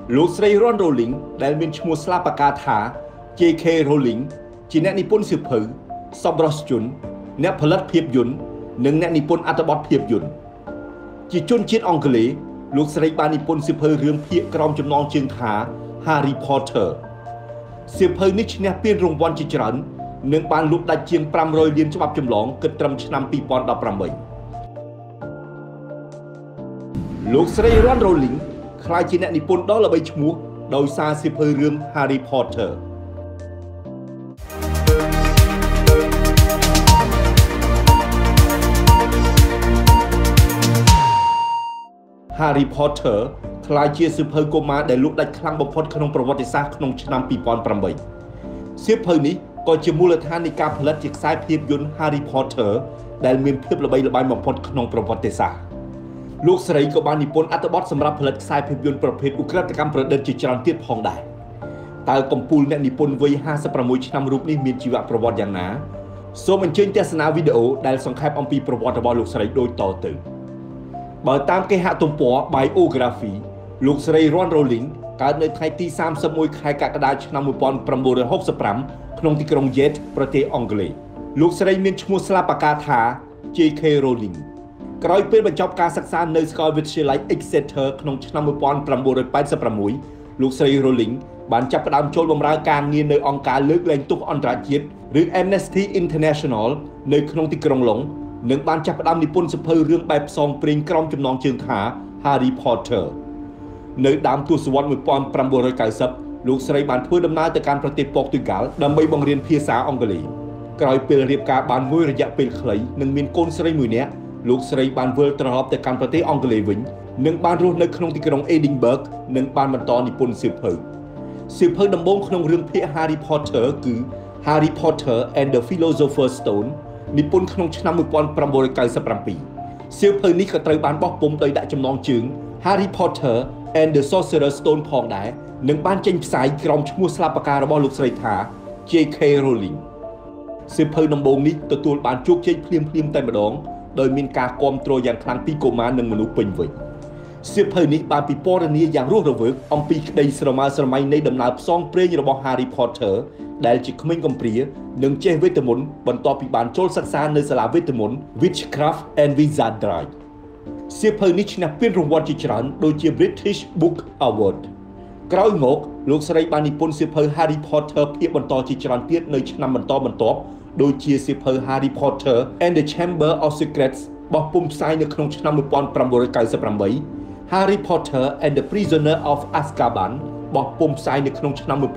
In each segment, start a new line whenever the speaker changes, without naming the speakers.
លោកស្រី Ron Rowling ដែលមានឈ្មោះស្លាបកាថា J.K. Rowling ជាអ្នកនិពន្ធសៀវភៅសប្បុរសជនអ្នកផលិតភាពយន្តនិងអ្នកនិពន្ធអត្ថបទភាពយន្តជាជនជាតិអង់គ្លេសលោកស្រីបាននិពន្ធសៀវភៅរឿងភាគក្រោមចំណងជើងថា Harry Potter សៀវភៅនេះឈ្នះពានរង្វាន់ជាច្រើននិងបានលក់ដាច់ជាង500លានច្បាប់ចម្លងគិតត្រឹមឆ្នាំ2018លោកស្រី Ron Rowling ក្លាយជាអ្នកនិពន្ធដ៏ល្បីឈ្មោះដោយសារសៀវភៅរឿង Harry Potter Harry Potter ក្លាយជាសៀវភៅកុមារដែលលក់ដាច់ខ្លាំងបំផុតក្នុងប្រវត្តិសាស្ត្រក្នុងឆ្នាំ2008សៀវភៅនេះក៏ជាមូលដ្ឋាននៃការផលិតជាខ្សែភាពយន្ត Harry Potter ដែលមានភាពល្បីល្បាញបំផុតក្នុងប្រវត្តិសាស្ត្រលោកស្រីក៏បាននិពន្ធអត្ថបទសម្រាប់ផលិតខ្សែភាពយន្តប្រភេទឧក្រិដ្ឋកម្មប្រឌិតជាច្រើនទៀតផងដែរតើកំពូលអ្នកនិពន្ធវ័យ56ឆ្នាំរូបនេះមានជីវប្រវត្តិយ៉ាងណាសូមអញ្ជើញទស្សនាវីដេអូដែលសង្ខេបអំពីប្រវត្តិរបស់លោកស្រីដូចតទៅបើតាមគេហទំព័រ Biography លោកស្រី Ron Rowling កើតនៅថ្ងៃទី31ខែកក្កដាឆ្នាំ1965ក្នុងទីក្រុង Yate ប្រទេសអង់គ្លេសលោកស្រីមានឈ្មោះស្លាបកាថា J.K. Rowling ក្រោយពេលបញ្ចប់ការសិក្សានៅសាកលវិទ្យាល័យ Exeter ក្នុងឆ្នាំ1986លោកស្រី Rowling បានចាប់ផ្ដើមចូលបម្រើការងារនៅអង្គការលើកលែងទោសអន្តរជាតិឬ Amnesty International នៅក្នុងទីក្រុងឡុងនិងបានចាប់ផ្ដើមនិពន្ធសៀវភៅរឿងបែបផ្សងព្រេងក្រោមចំណងជើងថា Harry Potter នៅដើមទសវត្សរ៍1990លោកស្រីបានធ្វើដំណើរទៅកាន់ប្រទេសប៉ូទុយហ្គាល់ដើម្បីបង្រៀនភាសាអង់គ្លេសក្រោយពេលរៀបការបានមួយរយៈពេលខ្លីនិងមានកូនស្រីមួយនាក់លោកស្រីបានវិលត្រឡប់ទៅកាន់ប្រទេសអង់គ្លេសវិញនិងបានរស់នៅក្នុងទីក្រុង Edinburgh និងបានបន្តនិពន្ធសៀវភៅដំបូងក្នុងរឿងភាគ Harry Potter គឺ Harry Potter and the Philosopher's Stone និពន្ធក្នុងឆ្នាំ1997សៀវភៅនេះក៏ត្រូវបានបោះពុម្ពដោយដាក់ចំណងជើង Harry Potter and the Sorcerer's Stone ផងដែរនិងបានចេញផ្សាយក្រោមឈ្មោះស្លាបការបស់លោកស្រីថា J.K. Rowling សៀវភៅដំបូងនេះទទួលបានជោគជ័យភ្លាមតែម្ដងដោយមានការគាំទ្រយ៉ាងខ្លាំងពីកុមារនិងមនុស្សពេញវ័យសៀវភៅនេះបានពិពណ៌នាយ៉ាងរស់រវើកអំពីក្តីស្រមើស្រមៃនៃដំណើរផ្សងព្រេងរបស់ Harry Potter ដែលជាក្មេងកំព្រានិងចេះវេទមន្តបន្ទាប់ពីបានចូលសិក្សានៅសាលាវេទមន្ត Witchcraft and Wizardry សៀវភៅនេះឈ្នះពានរង្វាន់ជាច្រើនដូចជា British Book Award ក្រោយមកលោកស្រីបាននិពន្ធសៀវភៅ Harry Potter ភាគបន្តជាច្រើនទៀតនៅឆ្នាំបន្ទាប់ដូចជាសៀវភៅ Harry Potter and the Chamber of Secrets បោះពុម្ពផ្សាយនៅក្នុងឆ្នាំ1998 Harry Potter and the Prisoner of Azkaban បោះពុម្ពផ្សាយនៅក្នុងឆ្នាំ1999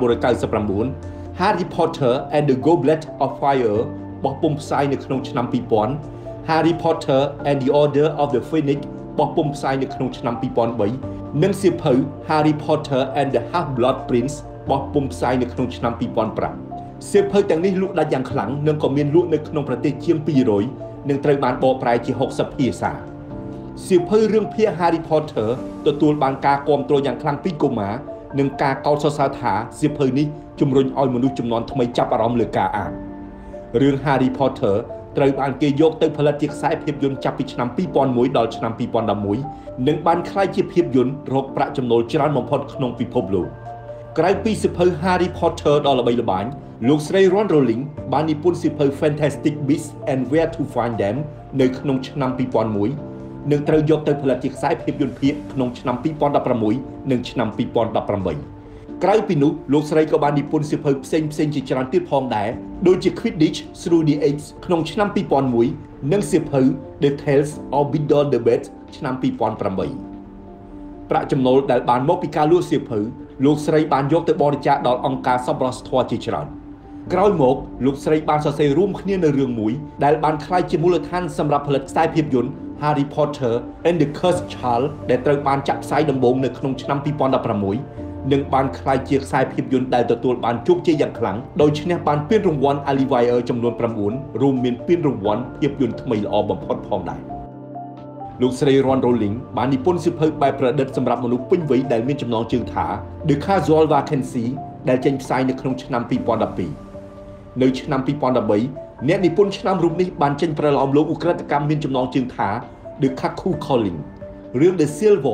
Harry Potter and the Goblet of Fire បោះពុម្ពផ្សាយនៅក្នុងឆ្នាំ2000 Harry Potter and the Order of the Phoenix បោះពុម្ពផ្សាយនៅក្នុងឆ្នាំ2003និងសៀវភៅ Harry Potter and the Half-Blood Prince បោះពុម្ពផ្សាយនៅក្នុងឆ្នាំ2005សៀវភៅទាំងនេះលក់ដាច់យ៉ាងខ្លាំងនិងក៏មានលក់នៅក្នុងប្រទេសជាង200និងត្រូវបានបកប្រែជា60ភាសាសៀវភៅរឿងភាគ Harry Potter ទទួលបានការគាំទ្រយ៉ាងខ្លាំងពីកុមារនិងការកោតសរសើរថាសៀវភៅនេះជំរុញឲ្យមនុស្សជំនាន់ថ្មីចាប់អារម្មណ៍លើការអានរឿង Harry Potter ត្រូវបានគេយកទៅផលិតជាខ្សែភាពយន្តចាប់ពីឆ្នាំ2001ដល់ឆ្នាំ2011និងបានក្លាយជាភាពយន្តរកប្រាក់ចំណូលច្រើនបំផុតក្នុងពិភពលោកក្រៅពីសៀវភៅ Harry Potter ដ៏ល្បីល្បាញលោកស្រី Ron Rowling បាននិពន្ធសៀវភៅ Fantastic Beasts and Where to Find Them នៅក្នុងឆ្នាំ2001និងត្រូវយកទៅផលិតជាខ្សែភាពយន្តភាគក្នុងឆ្នាំ2016និងឆ្នាំ2018ក្រៅពីនោះលោកស្រីក៏បាននិពន្ធសៀវភៅផ្សេងជាច្រើនទៀតផងដែរដូចជា Quidditch Through the Ages ក្នុងឆ្នាំ2001និងសៀវភៅ The Tales of Biddle the Bat ឆ្នាំ2008ប្រាក់ចំណូលដែលបានមកពីការលក់សៀវភៅលោកស្រីបានយកទៅបរិច្ចាគដល់អង្គការសប្បុរសធម៌ជាច្រើនក្រោយមកលោកស្រីបានសរសេររួមគ្នានៅរឿងមួយដែលបានក្លាយជាមូលដ្ឋានសម្រាប់ផលិតខ្សែភាពយន្ត Harry Potter and the Cursed Child ដែលត្រូវបានចាក់ផ្សាយដំបូងនៅក្នុងឆ្នាំ2016និងបានក្លាយជាខ្សែភាពយន្តដែលទទួលបានជោគជ័យយ៉ាងខ្លាំងដោយឈ្នះបានពានរង្វាន់ Olivier ចំនួន9រួមមានពានរង្វាន់ភាពយន្តថ្មីល្អបំផុតផងដែរលោកស្រី Ron Rowling បាននិពន្ធសៀវភៅបែបប្រឌិតសម្រាប់មនុស្សពេញវ័យដែលមានចំណងជើងថា The Casual Vacancy ដែលចេញផ្សាយនៅក្នុងឆ្នាំ2012នៅឆ្នាំ2013អ្នកនិពន្ធឆ្នាំរូបនេះបានចេញប្រឡោមលោកឧក្រិដ្ឋកម្មមានចំណងជើងថា The Cuckoo Calling រឿង The Silverworm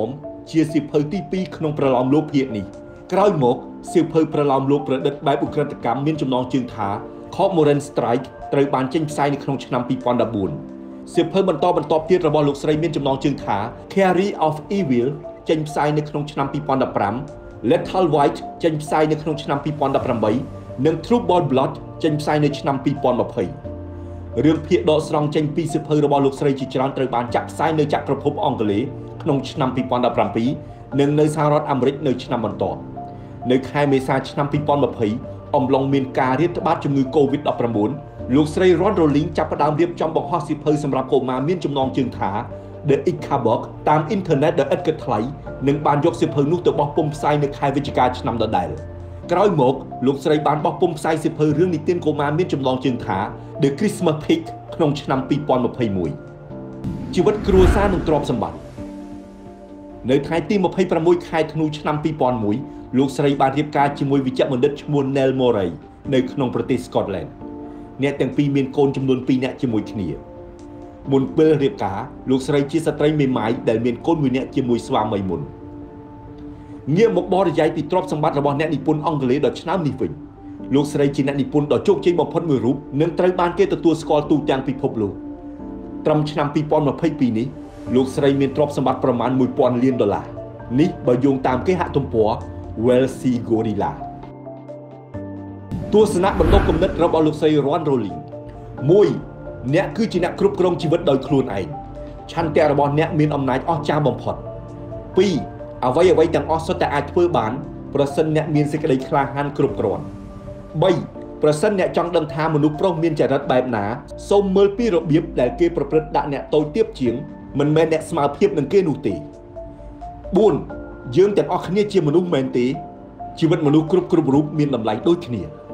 ជាសៀវភៅទី2ក្នុងប្រឡោមលោកភាគនេះក្រោយមកសៀវភៅប្រឡោមលោកប្រឌិតបែបឧក្រិដ្ឋកម្មមានចំណងជើងថា Cormoran Strike ត្រូវបានចេញផ្សាយនៅក្នុងឆ្នាំ2014សៀវភៅបន្តទៀតរបស់លោកស្រីមានចំណងជើងថា Carry of Evil ចេញផ្សាយនៅក្នុងឆ្នាំ2015 Lethal White ចេញផ្សាយនៅក្នុងឆ្នាំ2018និង True Blood ចេញផ្សាយនៅឆ្នាំ2020រឿងភាគដកស្រង់ចេញពីសៀវភៅរបស់លោកស្រីជាច្រើនត្រូវបានចាក់ផ្សាយនៅចក្រភពអង់គ្លេសក្នុងឆ្នាំ2017និងនៅសហរដ្ឋអាមេរិកនៅឆ្នាំបន្ទាប់នៅខែមេសាឆ្នាំ2020អំឡុងមានការរាតត្បាតជំងឺ COVID-19 លោកស្រី Ron Rowling ចាប់ផ្ដើមរៀបចំបង្ហោះសៀវភៅសម្រាប់កុមារមានចំណងជើងថា The Ickabog តាមអ៊ីនធឺណិតដោយឥតគិតថ្លៃនិងបានយកសៀវភៅនោះទៅបោះពុម្ពផ្សាយនៅខែវិច្ឆិកាឆ្នាំដដែលក្រោយមកលោកស្រីបានបោះពុម្ពផ្សាយសៀវភៅរឿងនិទានកុមារមានចំណងជើងថា The Christmas Pig ក្នុងឆ្នាំ2021ជីវិតគ្រួសារនិងទ្រព្យសម្បត្តិនៅថ្ងៃទី26ខែធ្នូឆ្នាំ2001លោកស្រីបានរៀបការជាមួយវិជ្ជបណ្ឌិតឈ្មោះ Neil Murray នៅក្នុងប្រទេស Scotland អ្នកទាំងពីរមានកូនចំនួន2នាក់ជាមួយគ្នាមុនពេលរៀបការលោកស្រីជាស្ត្រីមេម៉ាយដែលមានកូនមួយនាក់ជាមួយស្វាមីមុនងាកមកបរិយាយពីទ្រព្យសម្បត្តិរបស់អ្នកនិពន្ធអង់គ្លេសដ៏ឆ្នើមនេះវិញលោកស្រីជាអ្នកនិពន្ធដ៏ជោគជ័យបំផុតមួយរូបនិងត្រូវបានគេទទួលស្គាល់ទូទាំងពិភពលោកត្រឹមឆ្នាំ2022នេះលោកស្រីមានទ្រព្យសម្បត្តិប្រមាណ$1000 លាននេះបើយោងតាមគេហទំព័រ Wealthy Gorilla ទស្សនៈបណ្ដុះគំនិតរបស់លោកស្រី Ron Rowling 1. អ្នកគឺជាអ្នកគ្រប់គ្រងជីវិតដោយខ្លួនឯងឆន្ទៈរបស់អ្នកមានអំណាចអស្ចារ្យបំផុត 2. អ្វីទាំងអស់សុទ្ធតែអាចធ្វើបានប្រសិនអ្នកមានសេចក្តីក្លាហានគ្រប់គ្រាន់ 3. ប្រសិនអ្នកចង់ដឹងថាមនុស្សប្រុសមានចរិតបែបណាសូមមើលពីរបៀបដែលគេប្រព្រឹត្តដាក់អ្នកតូចទាបជាងមិនមែនអ្នកស្មើភាពនឹងគេនោះទេ 4. យើងទាំងអស់គ្នាជាមនុស្សមែនទេជីវិតមនុស្សគ្រប់រូបមានតម្លៃដូចគ្នា